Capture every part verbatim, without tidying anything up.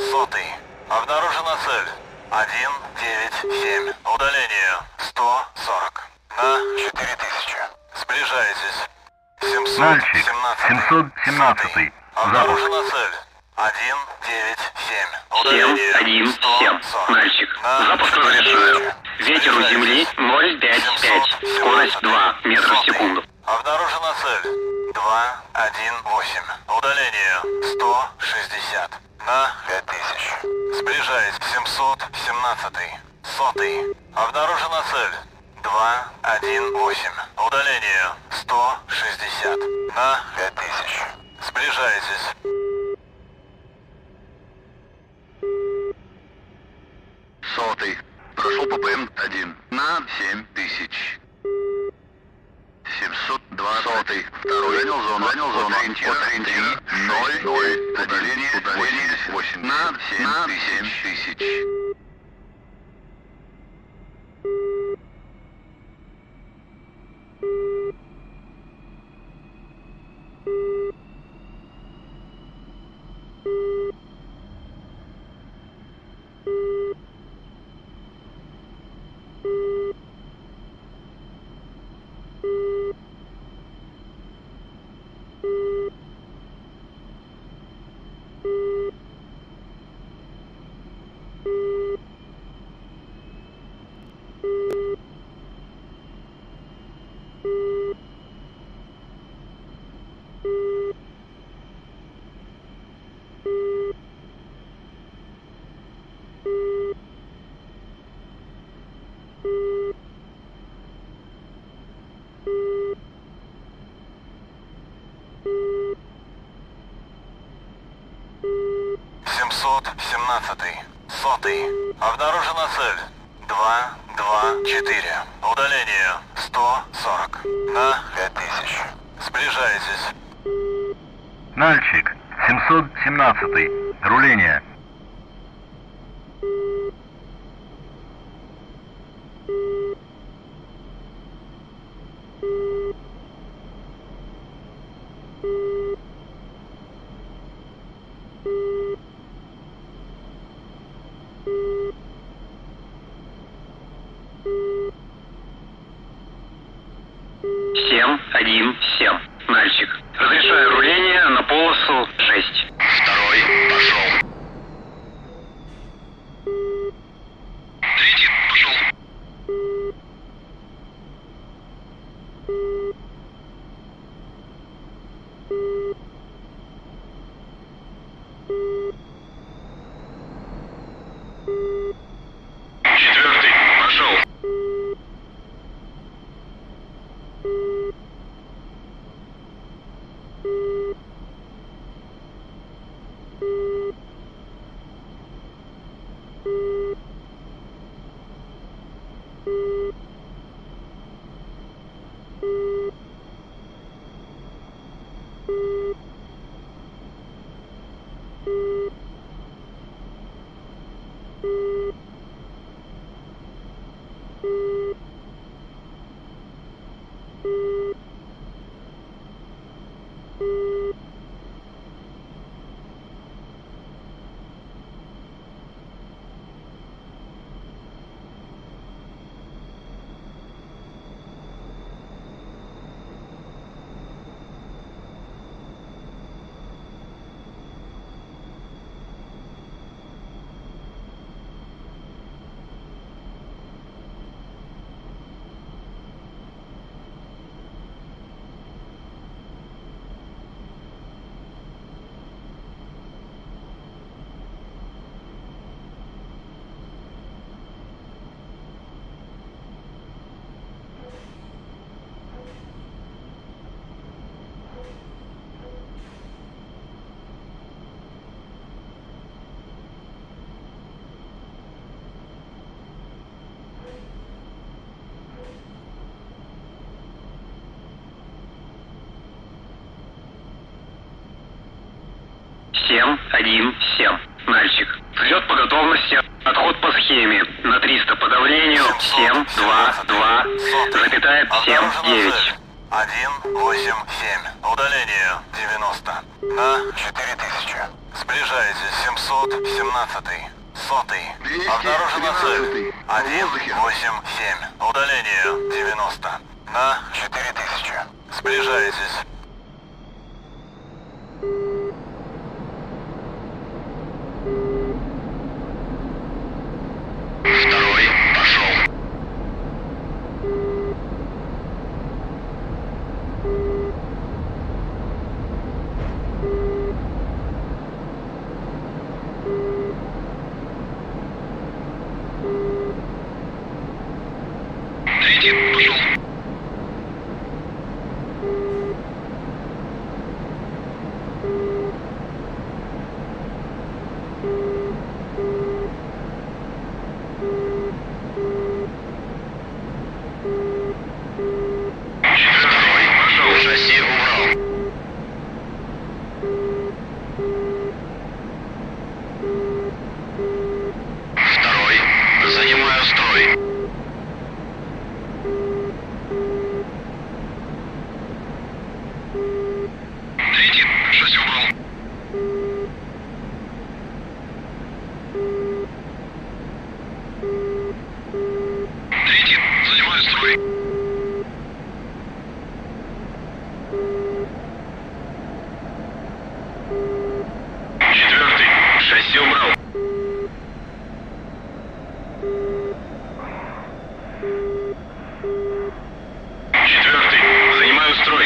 Сотый. Обнаружена цель. один девять семь. Удаление сто сорок. На четыре тысячи. Сближаетесь. Нальчик, семьсот семнадцатый. Обнаружена цель. один девять семь. семь один семь. Нальчик. Запуск разрешаю. Ветер у земли ноль пять пять. Скорость два метра в секунду. Обнаружена цель. два один восемь. Удаление сто шестьдесят. На пять тысяч. Сближаясь. семьсот семнадцатый. Сотый. Обнаружена цель. два один восемь. Удаление сто шестьдесят. На пять тысяч. Сближаетесь. Сотый. Прошел по ПМ один на семь тысяч. семьсот два. Сотый. Второй. Занял зону. Занял зону. Ориентир. Ориентир. ноль. ноль. Удаление. Удаление. восемь. На семь тысяч. семьсот семнадцатый. Сотый. Обнаружена цель. два два четыре. Удаление сто сорок. На пять тысяч. Сближаетесь. Нальчик, семьсот семнадцатый. Руление. семь один семь. Нальчик. Разрешаю руление на полосу шесть. Второй. Пошел. Третий. Пошел. Четвертый. Пошел. семь один семь. Нальчик. Взлет по готовности. Отход по схеме. На триста по давлению. семь два два. Запятая семь девять. один восемь семь. Удаление девяносто. На четыре тысячи. Сближайтесь. семьсот семнадцатый. Сотый. Обнаружена цель. один восемь семь. Удаление девяносто. На четыре тысячи. Сближайтесь. Второй пошел. Третий пошел. Четвертый пошел. Шасси убрал. Второй. Занимаю строй. Третий. Шасси убрал. Третий. Занимаю строй. Четвертый. Шасси убрал. Четвертый. Занимаю строй.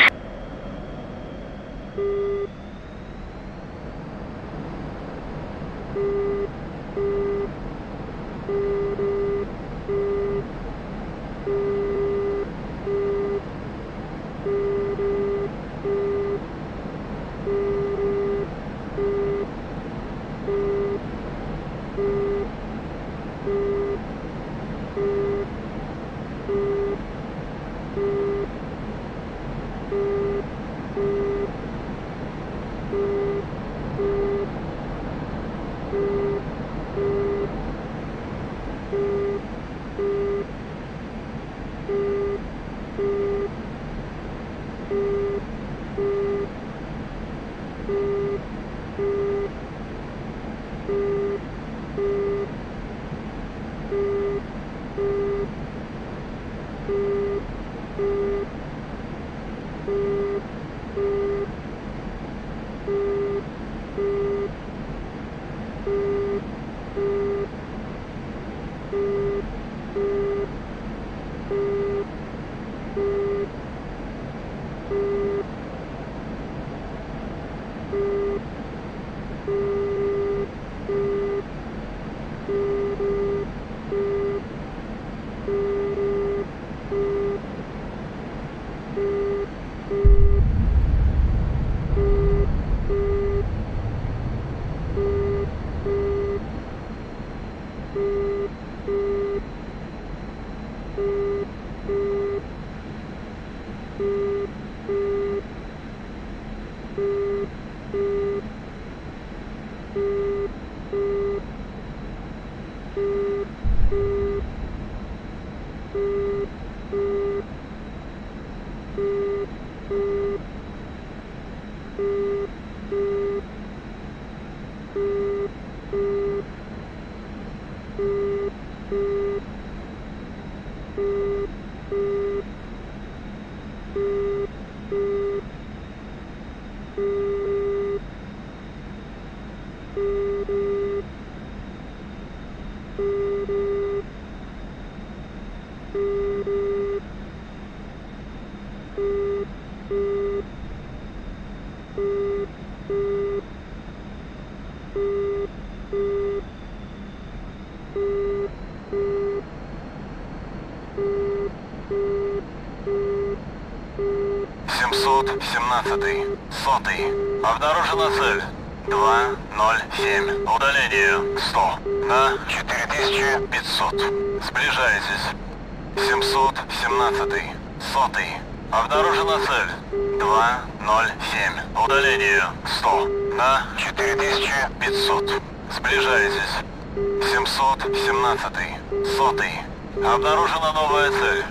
семьсот семнадцатый. Сотый. Обнаружена цель. два ноль семь. Удаление сто. На четыре тысячи пятьсот. Сближайтесь. семьсот семнадцатый. Сотый. Обнаружена цель. два ноль семь. Удаление сто. На четыре тысячи пятьсот. Сближайтесь. семьсот семнадцатый. Сотый. Обнаружена новая цель.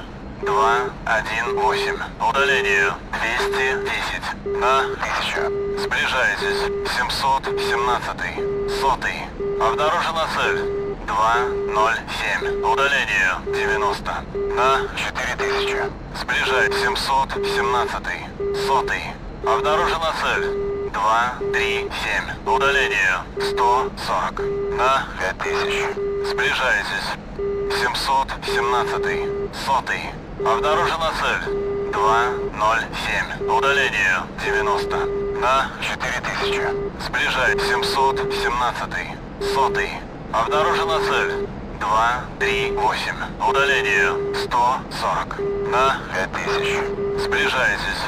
два, один, восемь. Удаление двести десять на тысячу. Сближаетесь. семьсот семнадцатый. Сотый. Обнаружена цель. два, ноль, семь. Удаление девяносто на четыре тысячи. Сближает семьсот семнадцатый. Сотый. Обнаружена цель. два, три, семь. Удаление сто сорок на пять тысяч. Сближаетесь. семьсот семнадцатый. Сотый. Обнаружена цель. два, ноль, семь. Удаление девяносто на четыре тысячи. Сближает семьсот семнадцатый. Сотый. Обнаружена цель. два, три, восемь. Удаление сто сорок на пять тысяч. Сближаетесь.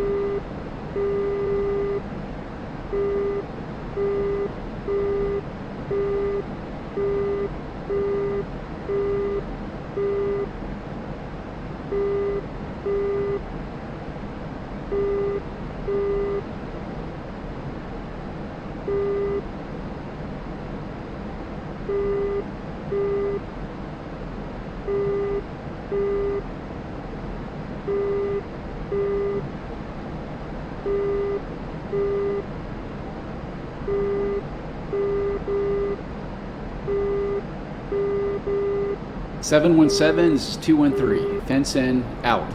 seven one seven, this is two one three. Fence in, out.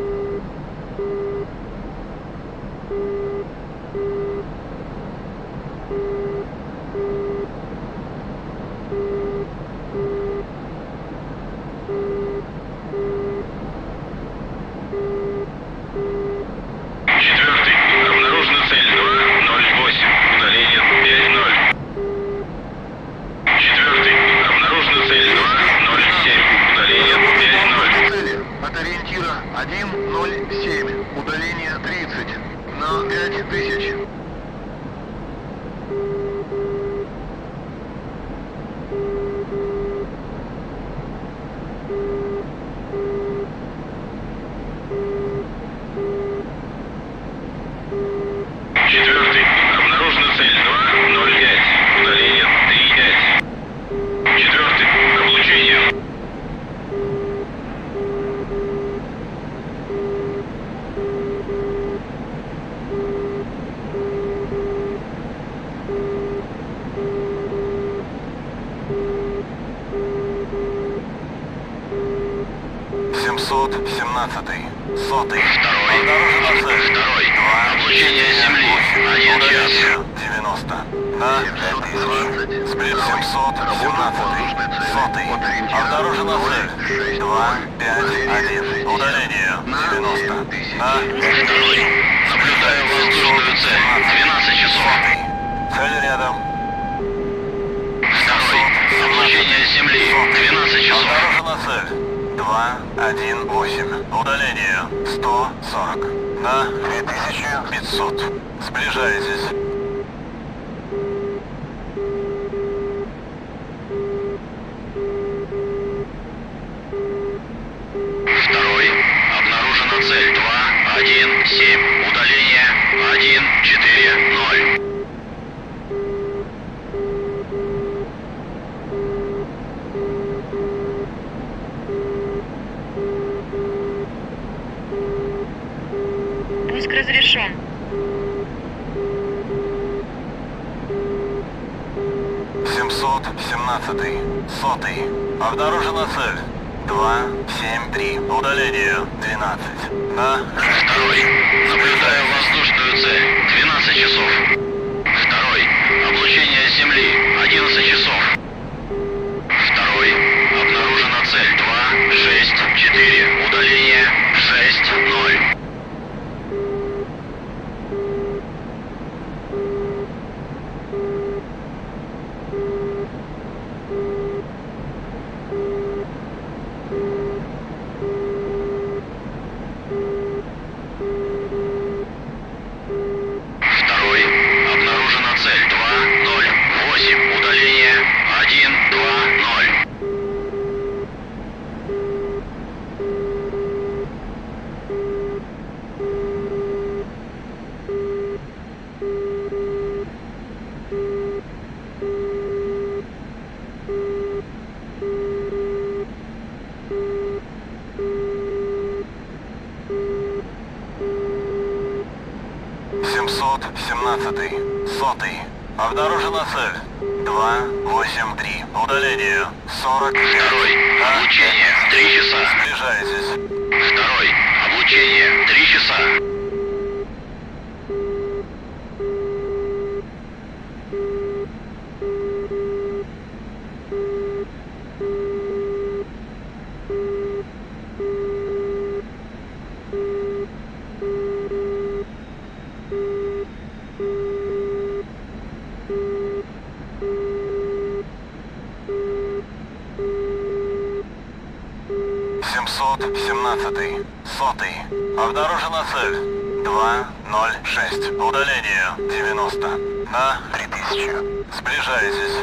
Четвертый. Обнаружена цель два, ноль, восемь. Удаление пять, ноль. Четвертый. Обнаружена цель два, ноль, семь. Удаление пять, ноль. Цели от ориентира один, ноль, семь. Удаление тридцать на пять тысяч. Четвертый. Обнаружена цель два, ноль, пять. Удаление три, пять. Четвертый. Облучение. семьсот семнадцатый. Сотый. Второй. Обнаружена цель. Второй. два, Облучение Земли. Один час. девяносто на пять тысяч. Сплит семьсот семнадцатый. Сотый. Обнаружена цель. два, пять, один. Удаление девяносто на Второй. Наблюдаю воздушную цель. двенадцать часов. Сотый. Цель рядом. Второй. Облучение Земли. двенадцать часов. Обнаружена цель. два, один, восемь. Удаление сто сорок на две тысячи пятьсот. Сближаетесь. Второй. Обнаружена цель два, один, семь. Удаление один, четыре, ноль. Пуск разрешен. семьсот семнадцатый. Сотый. Обнаружена цель. два, семь, три. Удаление двенадцать на Второй. Наблюдаю воздушную цель. двенадцать часов. Второй. Облучение Земли. одиннадцать часов. Второй. Обнаружена цель два, шесть, четыре. Удаление шесть, ноль. семьсот семнадцатый. Сотый. Обнаружена цель. два восемь три. Удаление. сорок пять. Второй. Облучение. Три часа. Сближайтесь. Второй. Облучение. Три часа. семьсот семнадцатый. Сотый. Обнаружена цель. два ноль шесть. Удаление. девяносто. На три тысячи. Сближайтесь.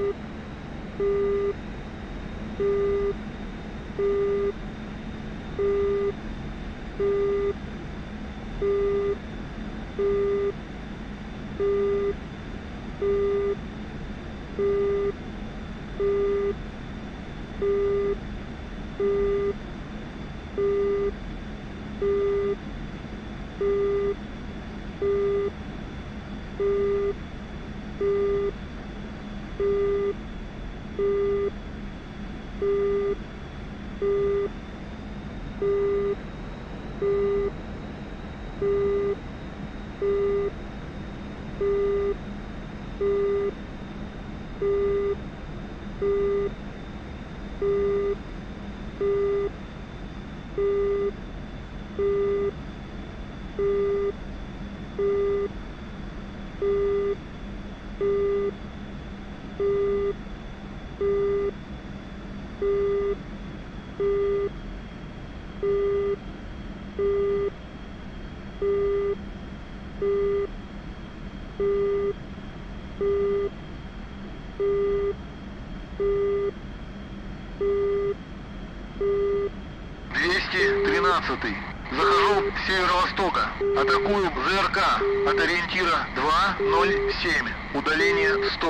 двести тринадцатый. Захожу с северо-востока. Атакую ЗРК от ориентира два ноль семь. Удаление сто.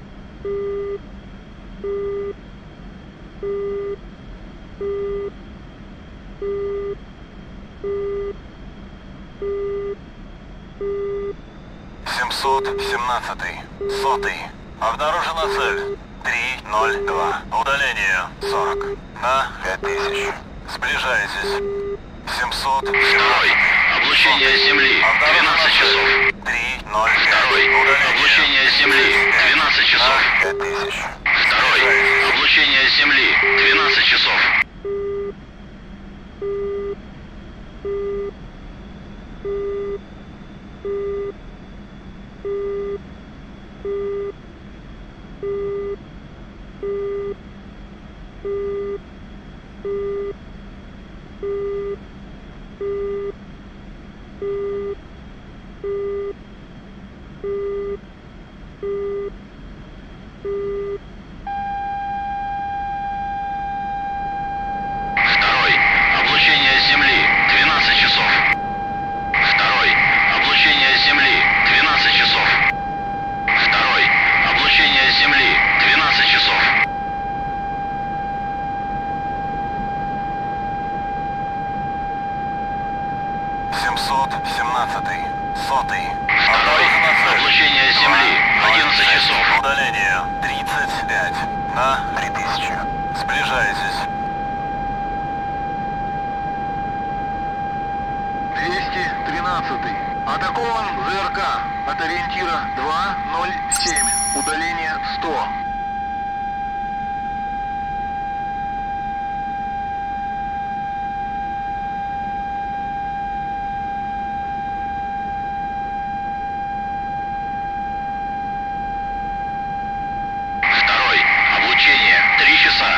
семьсот семнадцатый. Сотый. Обнаружена цель. три ноль два. Удаление. сорок. На пять тысяч. Сближайтесь. семьсот семнадцатый. Облучение Земли. двенадцать часов. три ноль пять. Второй. Облучение Земли. двенадцать часов. пять тысяч. Второй. Облучение Земли. двенадцать часов. Второй. Облучение Земли. двенадцать часов. Второй. Облучение Земли. двенадцать часов. Второй. Облучение Земли. двенадцать часов. семьсот семнадцатый. Сотый. Второй. Облучение Земли. одиннадцать часов. Удаление. тридцать пять. На три тысячи. Сближайтесь. двести тринадцатый. Атакован ЗРК от ориентира два ноль семь. Удаление сто. Второй. Облучение. три часа.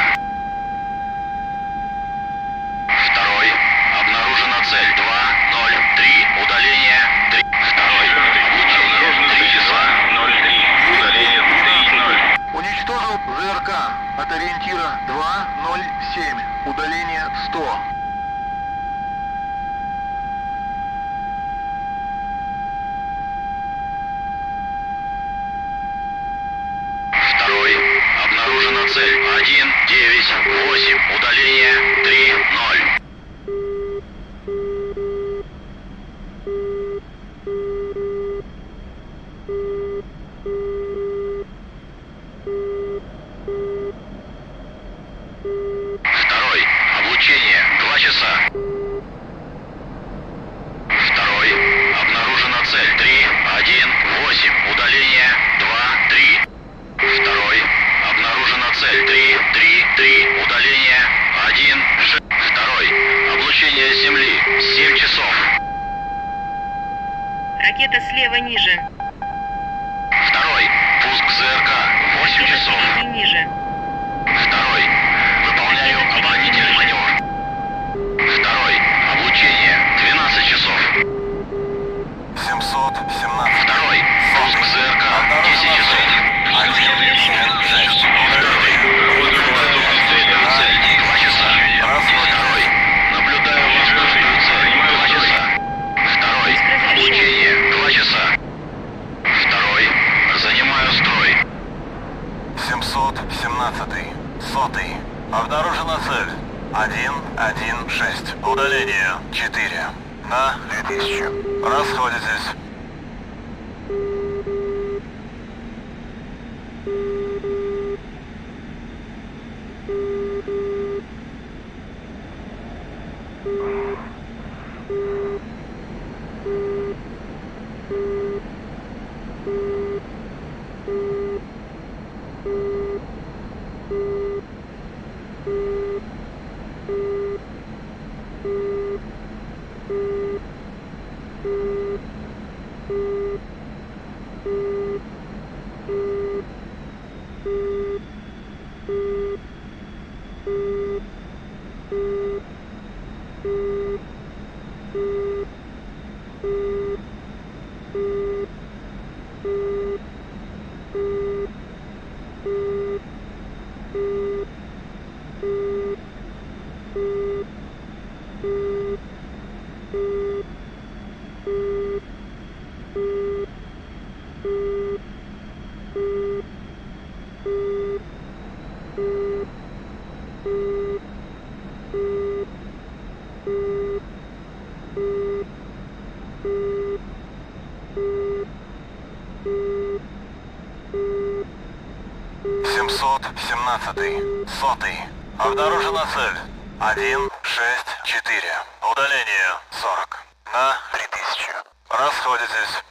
Второй. Обнаружена цель. два ноль три. Удаление. три. Второй. Облучение. три часа. ноль три. Удаление. три ноль. Уничтожил ЗРК от ориентира два ноль семь. Удаление сто. Второй. Обнаружена цель. один девять восемь. Удаление. три ноль. слева ниже. Второй. Пуск ЗРК. восемь часов. И ниже. Второй. Выполняю оборонительный маневр. Второй. Облучение. двенадцать часов. семьсот семнадцать. Второй. Пуск ЗРК. десять часов. Два часа. Второй. Наблюдаю воздушную цель. Два часа. Второй. Облучение. Два часа. Второй. Занимаю строй. семьсот семнадцать. Сотый. Обнаружена цель. один один шесть. Удаление четыре. На две тысячи. Расходитесь. семьсот семнадцать. Сотый. Обнаружена цель. один шесть четыре. Удаление сорок. На три тысячи. Расходитесь.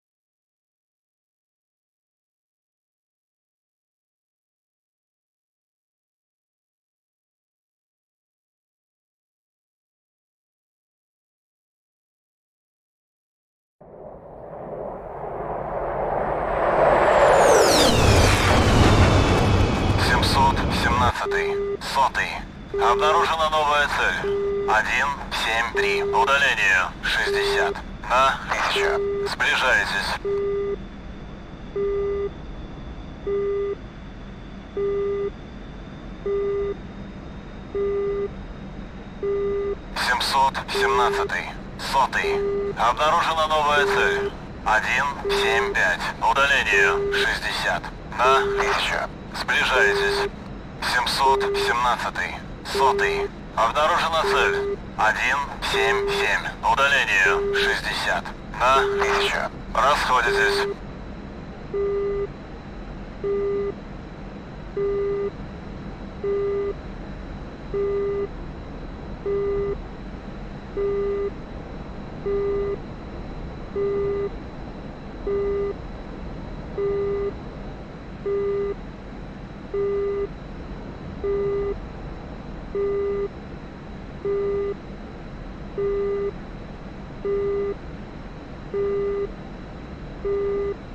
семьсот семнадцать. Сотый. Обнаружена новая цель. один семь три. Удаление шестьдесят. На тысячу. Сближайтесь. семьсот семнадцать. Сотый. Обнаружена новая цель. один семь пять. Удаление шестьдесят. На тысячу. Сближайтесь. семьсот семнадцать. Сотый. Обнаружена цель. один семь семь. Удаление шестьдесят. На тысячу. Расходитесь. Thank you.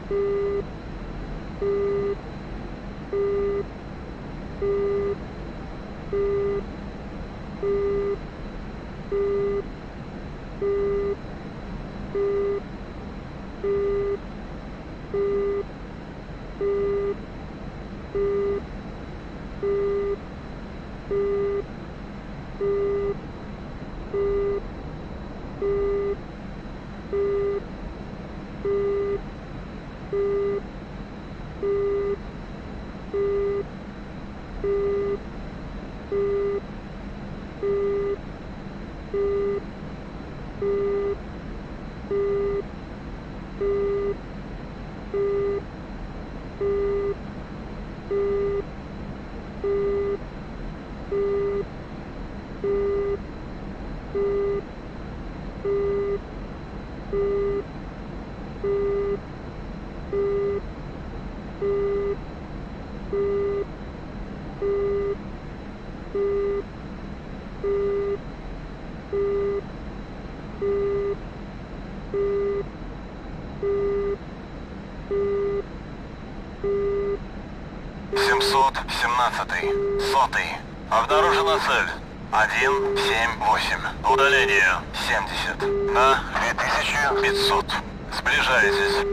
семьсот семнадцатый. Сотый. Обнаружена цель. один семь восемь. Удаление семьдесят. На две тысячи пятьсот. Сближайтесь.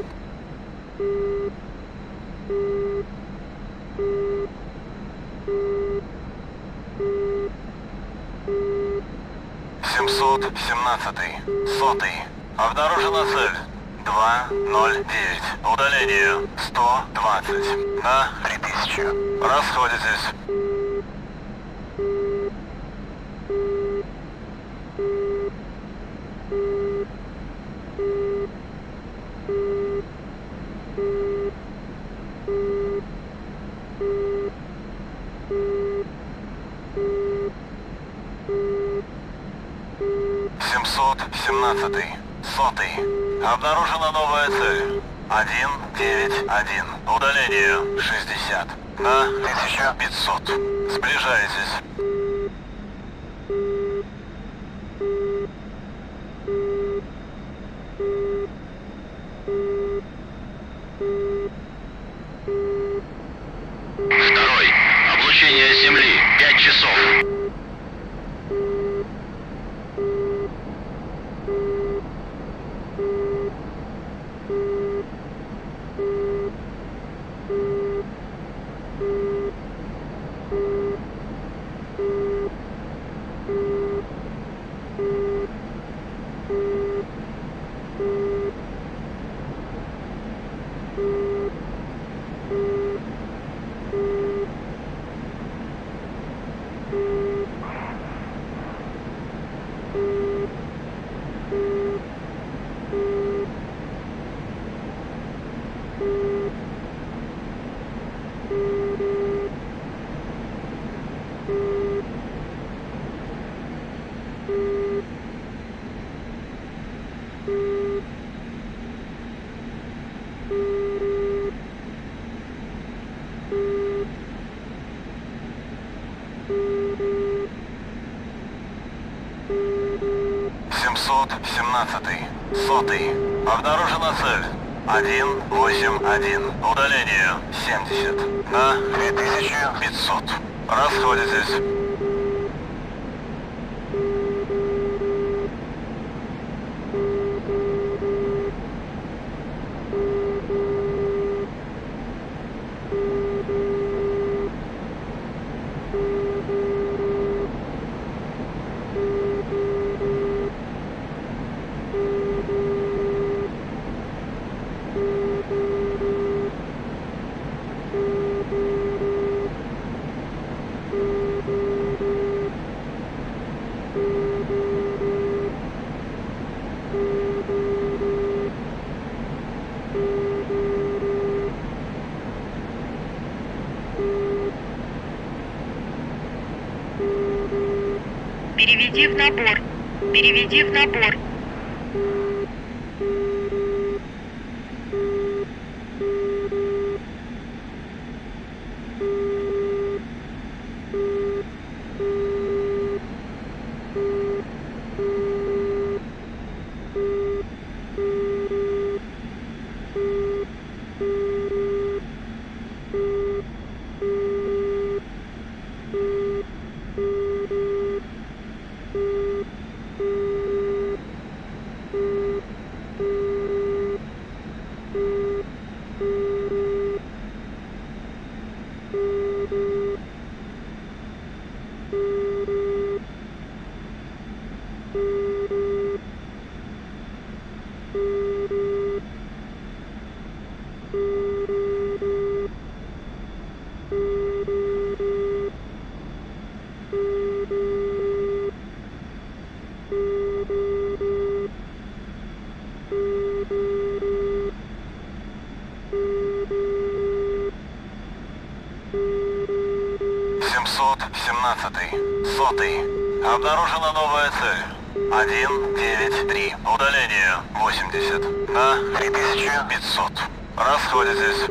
семьсот семнадцатый. Сотый. Обнаружена цель. два ноль девять. Удаление сто двадцать. На три тысячи. Расходитесь. семьсот семнадцатый. Сотый. Обнаружена новая цель. один девять один. Удаление шестьдесят. На тысяча пятьсот. Сближайтесь. Второй. Облучение Земли. Пять часов. семьсот семнадцатый. Сотый. Обнаружена цель. один восемь один. Удаление семьдесят. На две тысячи пятьсот. Расходитесь. Переведи в набор. Переведи в набор. семнадцатый. Сотый. Обнаружена новая цель. один девять три. Удаление восемьдесят. На три тысячи пятьсот. Расходитесь.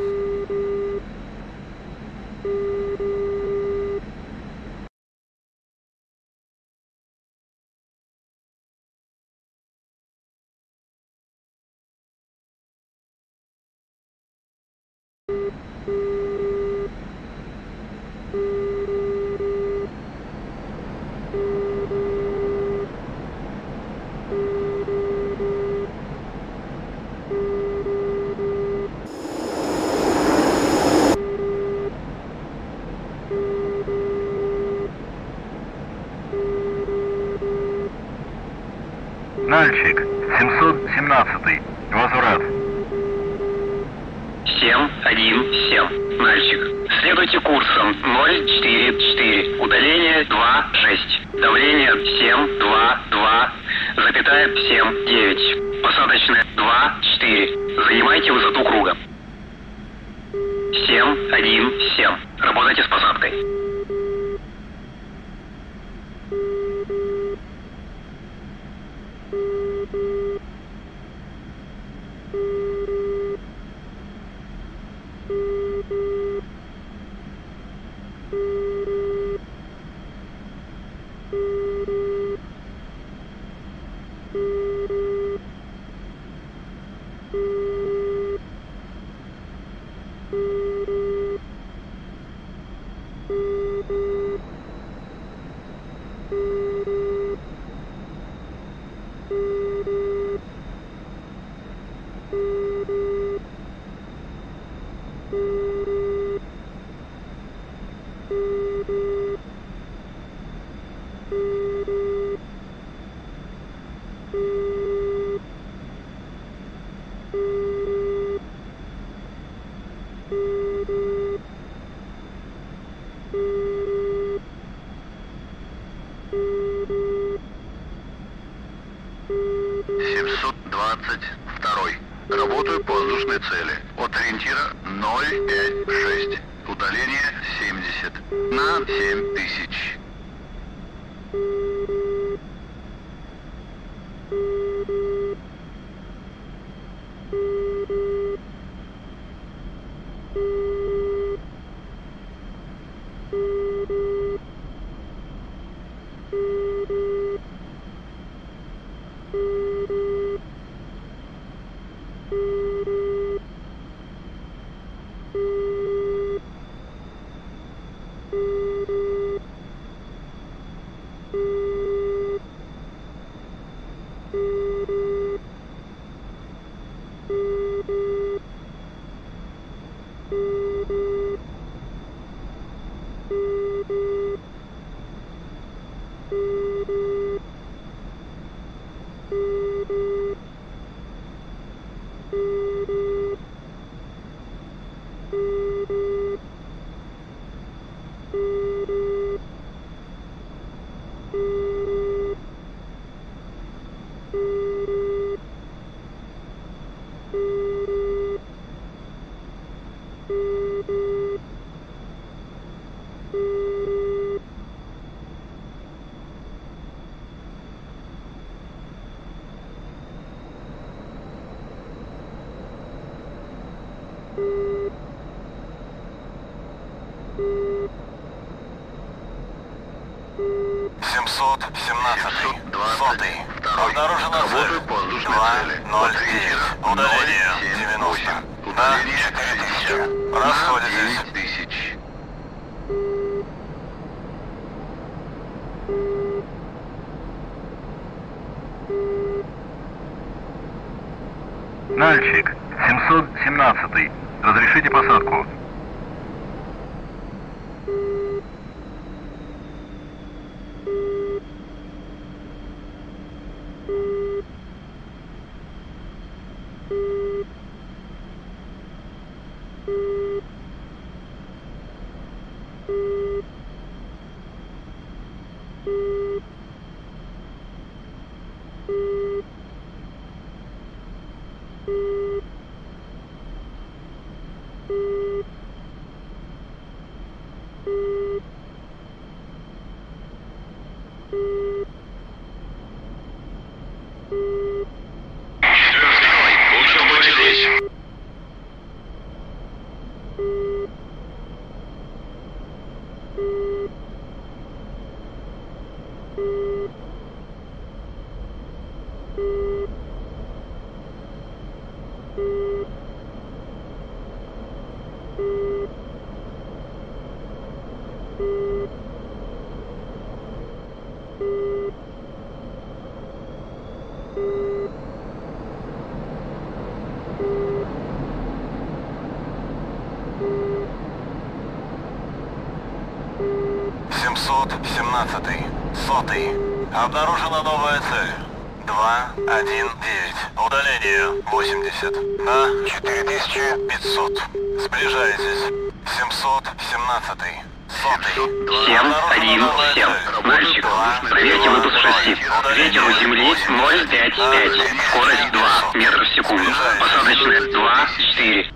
Нальчик, семьсот семнадцатый. Возврат. семь один семь. Нальчик. Следуйте курсом ноль четыре четыре. Удаление два шесть. Давление семь два два. Запятая семь девять. Посадочное два четыре. Занимайте высоту круга. семь один семь. Работайте с посадкой. семьсот двадцать два. Работаю по воздушной цели. От ориентира ноль пять шесть. Удаление семьдесят. На семь тысяч. семьсот семнадцатый. Сотый. Обнаружена Работаю цель. по воздушной два цели. ноль От ориентира девять. Удаление ноль семь девяносто. восемь. На Удаление четыре тысячи. тысяча. Расходитесь. девять тысяч. Нальчик, семьсот семнадцатый. Разрешите посадку. Thank you. семьсот семнадцатый. Сотый. Обнаружена новая цель. два, один, девять. Удаление восемьдесят. На четыре тысячи пятьсот. Сближайтесь. семьсот семнадцатый. Сотый. семь, один, семь. Мальчик, проверьте выпуск шасси. Ветер у земли ноль пять пять. Скорость два метра в секунду. Посадочная два четыре.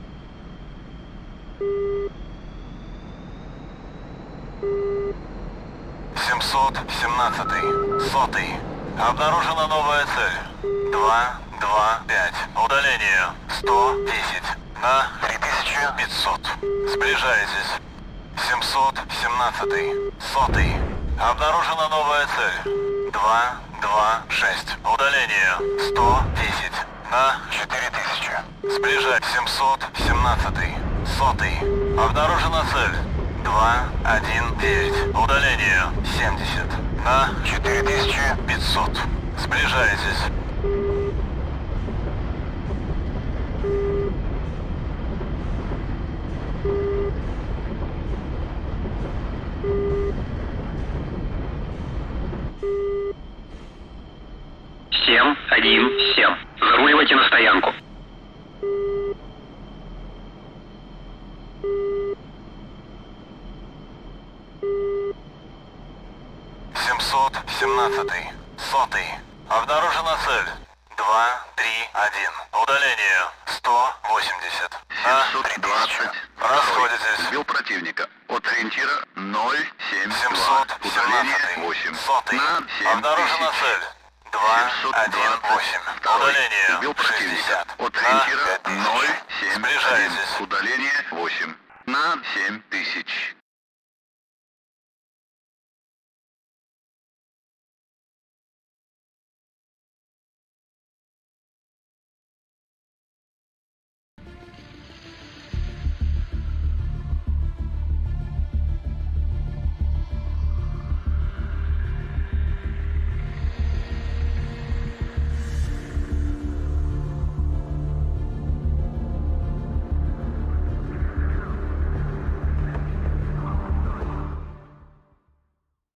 семьсот семнадцатый. Сотый. Обнаружена новая цель. два, два, пять. Удаление сто десять. На три тысячи пятьсот. Сближайтесь. семьсот семнадцатый. Сотый. Обнаружена новая цель. два, два, шесть. Удаление сто десять. На четыре тысячи. Сближать. семьсот семнадцатый. Сотый. Обнаружена цель. два, один, девять. Удаление семьдесят. На четыре тысячи пятьсот. Сближайтесь. семь, один, семь. Заруливайте на стоянку. семьсот семнадцатый. Сотый. Обнаружена цель. два, три, один. Удаление сто восемьдесят. На три тысячи. Расходитесь. Сбил противника. От ориентира ноль семь два. семьсот Удаление семнадцатый. восемь. Сотый. На семь Обнаружена тысяч. цель. два, один, восемь. Удаление Сбил противника. шестьдесят. От На ориентира пять тысяч. ноль семь один. Сближайтесь. Удаление восемь. На семь тысяч.